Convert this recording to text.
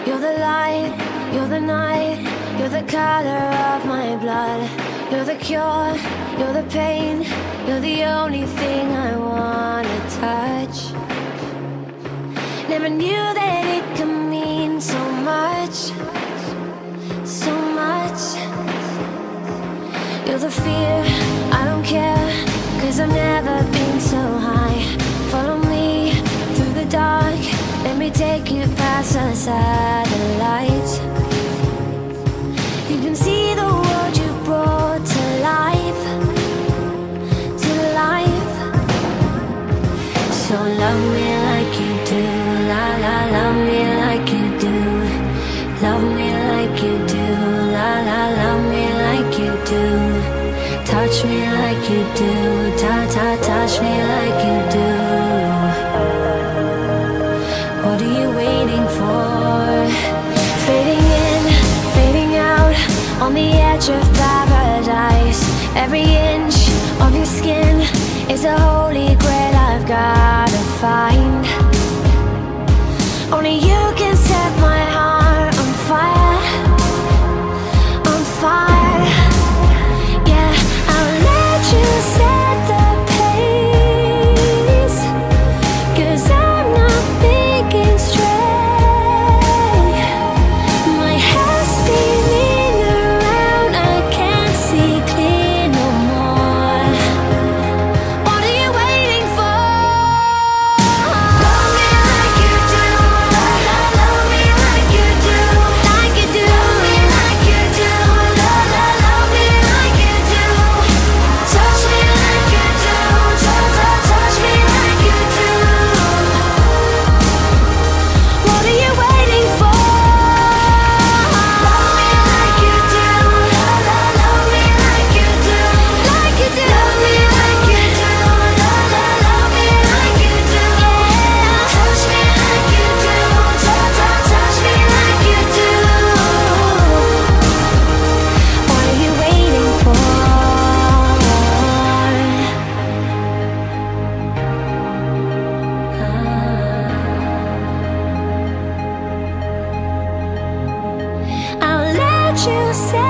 You're the light, you're the night, you're the color of my blood. You're the cure, you're the pain, you're the only thing I wanna touch. Never knew that it could mean so much, so much. You're the fear, I don't care, 'cause I've never been so high. Follow me through the dark, let me take you past the satellites. You can see the world you brought to life, to life. So love me like you do, la la, love me like you do. Love me like you do, la la, love me like you do. Touch me like you do, ta ta, touch me like you do. What are you waiting for? Fading in, fading out, on the edge of paradise. Every inch of your skin is a holy grail I've gotta find. Only you can set my heart on fire, on fire. Yeah, I'll let you set the pace, 'cause I'm not thinking straight. My head's spinning around, I can't see clear no more. What are you waiting for? Love me like you do, la la, love me like you do, like you do. Love me like you do, la la, love me like you do. Touch me like you do, ta ta, touch me like you do. What are you waiting for? Love me like you do, la la, love me like you do, like you do. Love me like you do, la la, love me like you do. Touch me like you do, ta ta, touch me like you do. What are you waiting for? I'll let you say